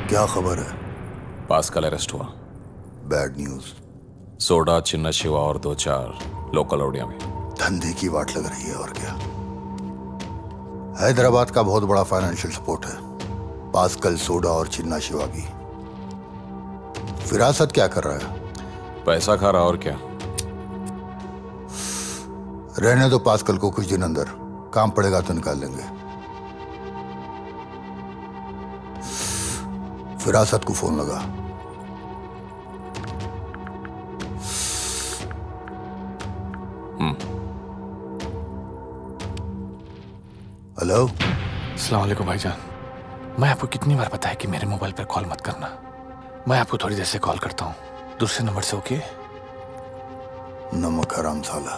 क्या खबर है? पास्कल अरेस्ट हुआ। Bad news. Soda, Chinna Shiva और 2-4 लोकल औड़िया में। धंधे की वाट लग रही है और क्या। हैदराबाद का बहुत बड़ा फाइनेंशियल सपोर्ट है, पास्कल, सोडा और चिन्ना शिवा की। फिरासत क्या कर रहा है? पैसा खा रहा और क्या। रहने दो पास्कल को, कुछ दिन अंदर काम पड़ेगा तो निकाल लेंगे। फिरासत को फोन लगा। हेलो। अस्सलाम वालेकुम भाईजान। मैं आपको कितनी बार बताया कि मेरे मोबाइल पर कॉल मत करना। मैं आपको थोड़ी देर से कॉल करता हूँ, दूसरे नंबर से। ओके? नमक हराम साला।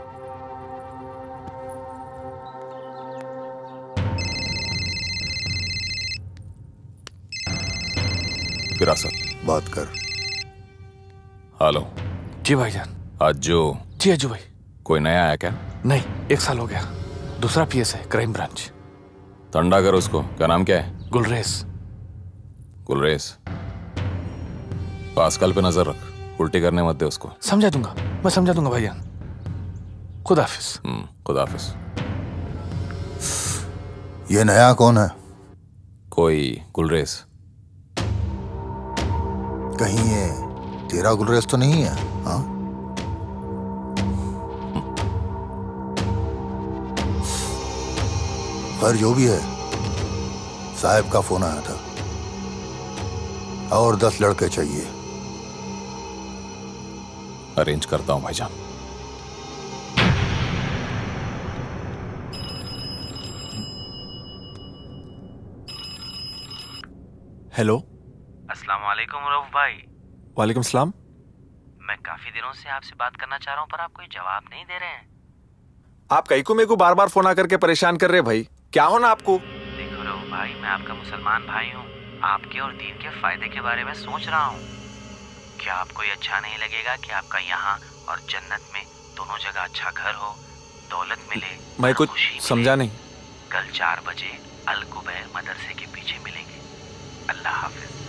फिरासत बात कर। हेलो। जी भाईजान। अज्जू। जी अज्जू भाई। कोई नया आया क्या? नहीं, 1 साल हो गया। दूसरा पीएस है, क्राइम ब्रांच। ठंडा कर उसको। क्या नाम क्या है? गुलरेज। गुलरेज। पास्कल पे नजर रख, उल्टी करने मत दे उसको। समझा दूंगा, मैं समझा दूंगा भाईजान। खुदा हाफिज। खुदा हाफिज। ये नया कौन है? कोई गुलरेज। कहीं ये तेरा गुलरेज तो नहीं है? हाँ, पर जो भी है, साहब का फोन आया था और 10 लड़के चाहिए। अरेंज करता हूं भाईजान। हेलो। अस्सलाम वालेकुम रऊफ भाई। वालेकुम सलाम। मैं काफी दिनों से आपसे बात करना चाह रहा हूँ, पर आप कोई जवाब नहीं दे रहे हैं। आप कहीं को मेरे को बार बार फोन आकर के परेशान कर रहे भाई, क्या हो ना आपको? देखो रऊफ भाई, मैं आपका मुसलमान भाई हूँ। आपके और दीन के फायदे के बारे में सोच रहा हूँ। क्या आपको ये अच्छा नहीं लगेगा कि आपका यहाँ और जन्नत में दोनों जगह अच्छा घर हो, दौलत मिले? मैं कुछ समझा नहीं। कल 4 बजे अल कुबैर मदरसे के पीछे मिलेंगे। अल्लाह हाफिज।